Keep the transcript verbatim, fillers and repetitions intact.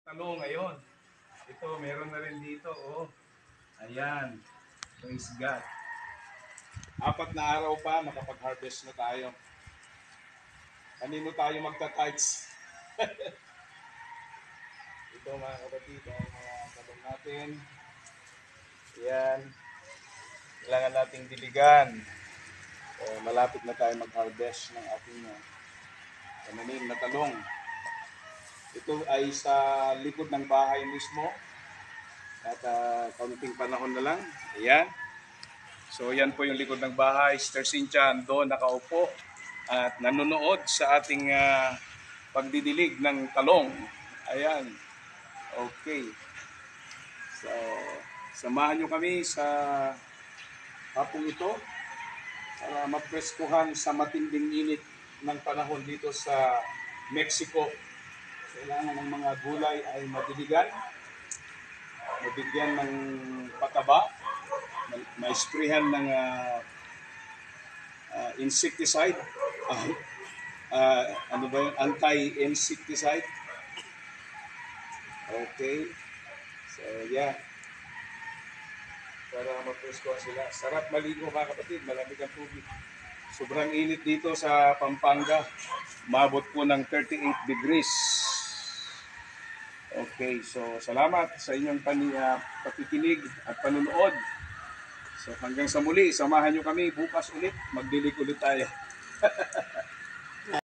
Talo ngayon. Ito, meron na rin dito, oh. Ayan. Praise God. Apat na araw pa, makapag-harvest na tayo. Kanino tayo magta-tights? Ito mga kapatid, ang mga talong natin. Ayan. Kailangan nating diligan. Eh, malapit na tayo mag-harvest ng ating uh, pananim na talong. Ito ay sa likod ng bahay mismo. At uh, kaunting panahon na lang. Ayan. So yan po yung likod ng bahay. Sister Cynthia doon nakaupo at nanonood sa ating uh, pagdidilig ng talong. Ayan. Okay. So, samahan nyo kami sa hapong ito para mapreskuhan sa matinding init ng panahon dito sa Mexico. Kailangan ng mga gulay ay madiligan, mabigyan ng pataba, ma-sprayhan ng uh, uh, insecticide, uh, uh, ano ba yun? Anti-insecticide. Okay. So, yeah. Para mapreskuhan sila. Sarap maligo mga kapatid, malamig ang tubig. Sobrang init dito sa Pampanga. Umabot po ng thirty-eight degrees. Okay, so salamat sa inyong pani, uh, pakikinig at panunood. So hanggang sa muli, samahan nyo kami bukas ulit, magdilig ulit tayo.